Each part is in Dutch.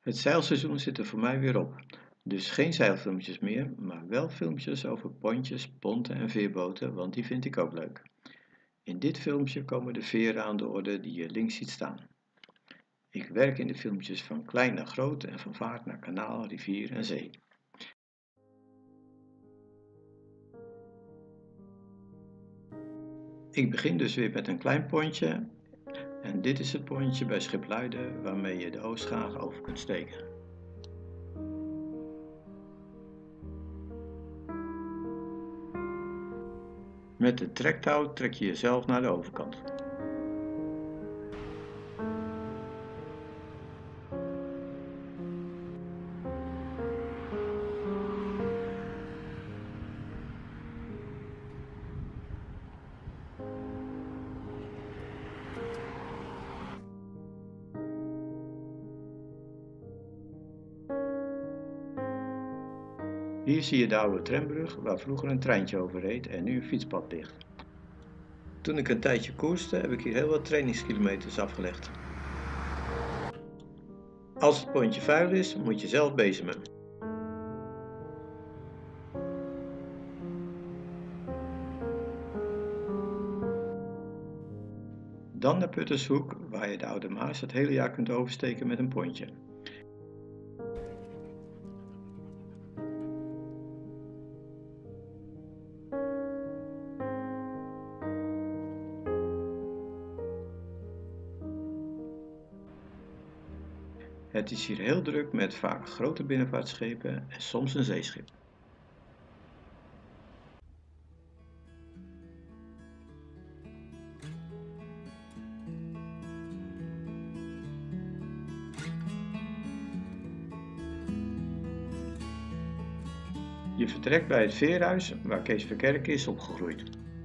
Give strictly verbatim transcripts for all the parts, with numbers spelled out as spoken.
Het zeilseizoen zit er voor mij weer op. Dus geen zeilfilmpjes meer, maar wel filmpjes over pontjes, ponten en veerboten, want die vind ik ook leuk. In dit filmpje komen de veren aan de orde die je links ziet staan. Ik werk in de filmpjes van klein naar groot en van vaart naar kanaal, rivier en zee. Ik begin dus weer met een klein pontje en dit is het pontje bij Schipluiden waarmee je de Oostgraag over kunt steken. Met het trektouw trek je jezelf naar de overkant. Hier zie je de oude trambrug waar vroeger een treintje over reed en nu een fietspad ligt. Toen ik een tijdje koerste heb ik hier heel wat trainingskilometers afgelegd. Als het pontje vuil is, moet je zelf bezemen. Dan naar Puttershoek, waar je de Oude Maas het hele jaar kunt oversteken met een pontje. Het is hier heel druk met vaak grote binnenvaartschepen en soms een zeeschip. Je vertrekt bij het veerhuis waar Kees Verkerk is opgegroeid.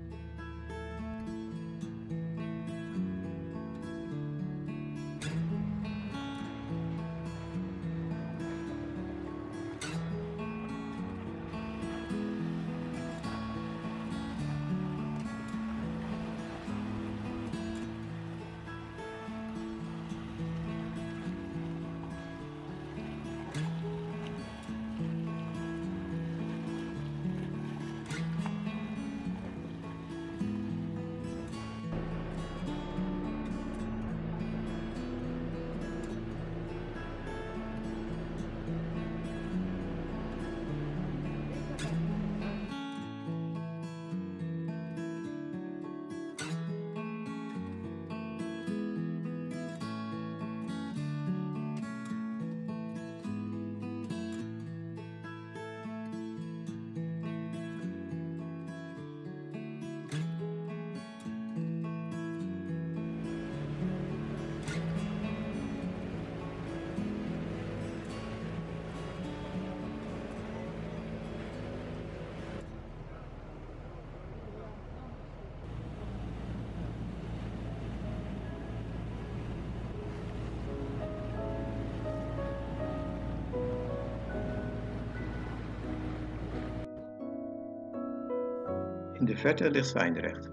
In de verte ligt Zwijndrecht.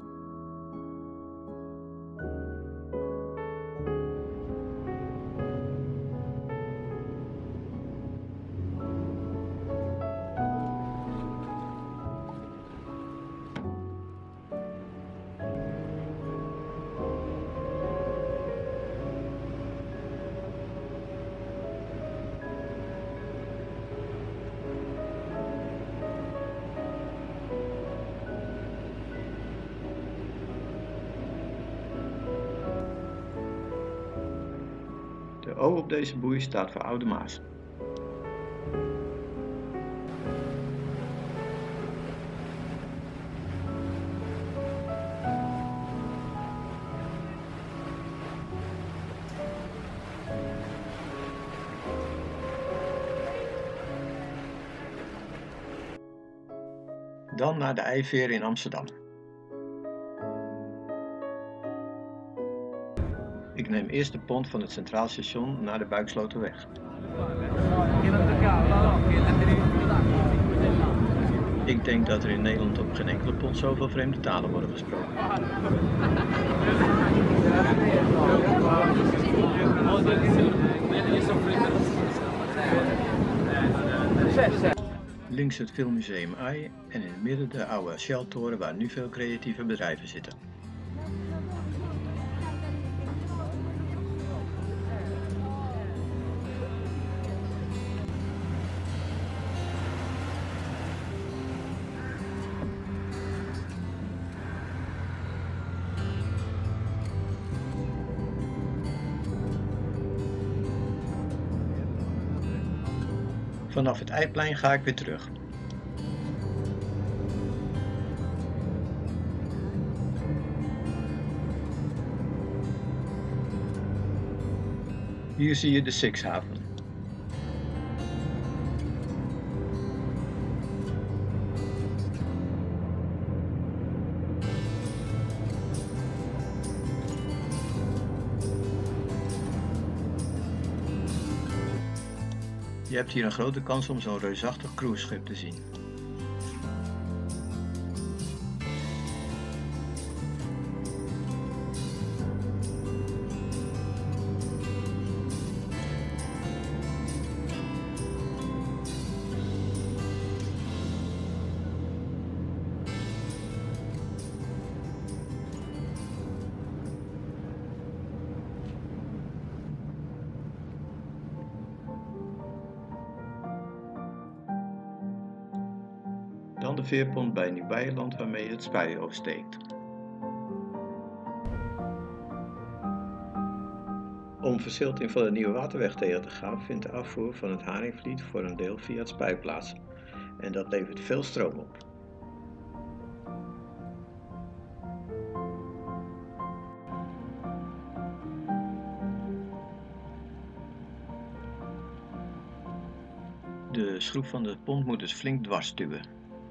De O op deze boei staat voor Oude Maas. Dan naar de IJveer in Amsterdam. Ik neem eerst de pont van het Centraal Station naar de Buiksloterweg. Ik denk dat er in Nederland op geen enkele pont zoveel vreemde talen worden gesproken. Links het Filmmuseum Ai en in het midden de oude Shell-toren waar nu veel creatieve bedrijven zitten. Vanaf het Eiplein ga ik weer terug. Hier zie je de Sixhaven. Je hebt hier een grote kans om zo'n reusachtig cruiseschip te zien. Dan de veerpont bij Nieuw-Beierland waarmee je het Spui oversteekt. Om verzilting van de nieuwe waterweg tegen te gaan vindt de afvoer van het Haringvliet voor een deel via het Spui plaats. En dat levert veel stroom op. De schroef van de pont moet dus flink dwars stuwen.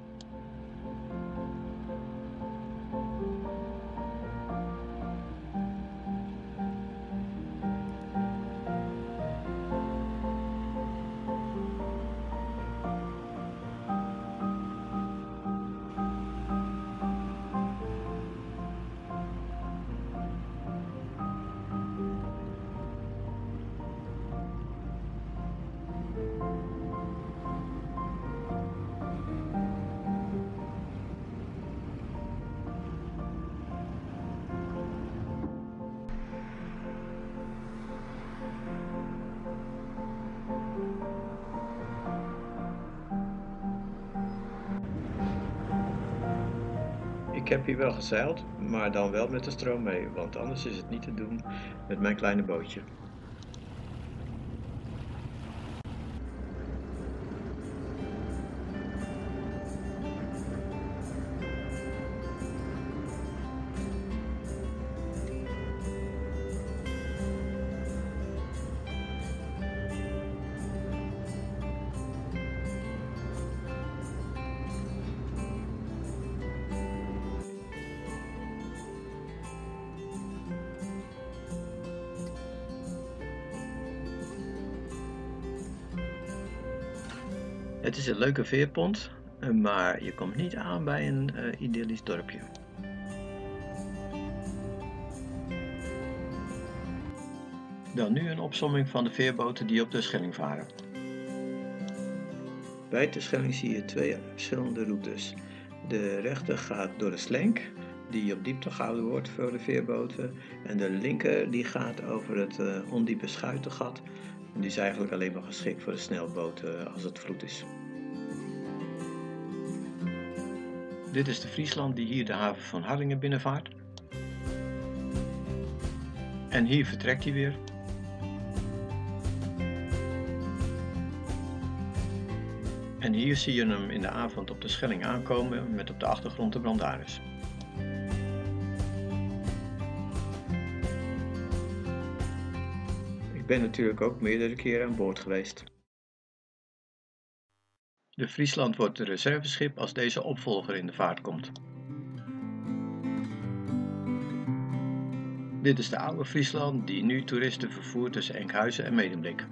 Ik heb hier wel gezeild, maar dan wel met de stroom mee, want anders is het niet te doen met mijn kleine bootje. Het is een leuke veerpont, maar je komt niet aan bij een uh, idyllisch dorpje. Dan nu een opsomming van de veerboten die op de Schelling varen. Bij de Schelling zie je twee verschillende routes. De rechter gaat door de Slenk, die op diepte gehouden wordt voor de veerboten. En de linker die gaat over het uh, ondiepe Schuitengat. En die is eigenlijk alleen maar geschikt voor de snelboten als het vloed is. Dit is de Friesland die hier de haven van Harlingen binnenvaart. En hier vertrekt hij weer. En hier zie je hem in de avond op de Schelling aankomen met op de achtergrond de Brandaris. Ik ben natuurlijk ook meerdere keren aan boord geweest. De Friesland wordt een reserveschip als deze opvolger in de vaart komt. Dit is de oude Friesland die nu toeristen vervoert tussen Enkhuizen en Medemblik.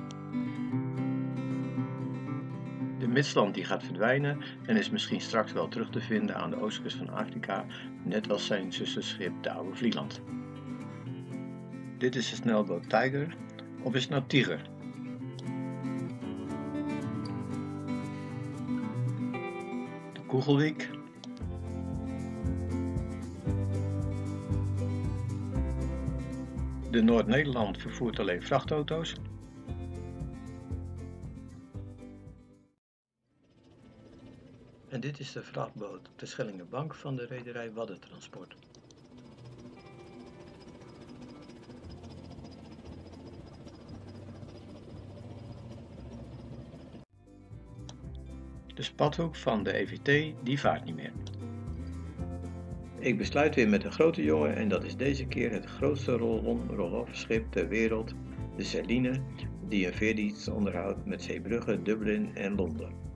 De Midsland die gaat verdwijnen en is misschien straks wel terug te vinden aan de oostkust van Afrika, net als zijn zusterschip de oude Vlieland. Dit is de snelboot Tiger, of is het nou Tiger? Kogelwiek. De Noord-Nederland vervoert alleen vrachtauto's. En dit is de vrachtboot op de Schellingerbank van de rederij Waddentransport. De spathoek van de E V T die vaart niet meer. Ik besluit weer met een grote jongen en dat is deze keer het grootste roll-on roll-off schip ter wereld, de Celine, die een veerdienst onderhoudt met Zeebrugge, Dublin en Londen.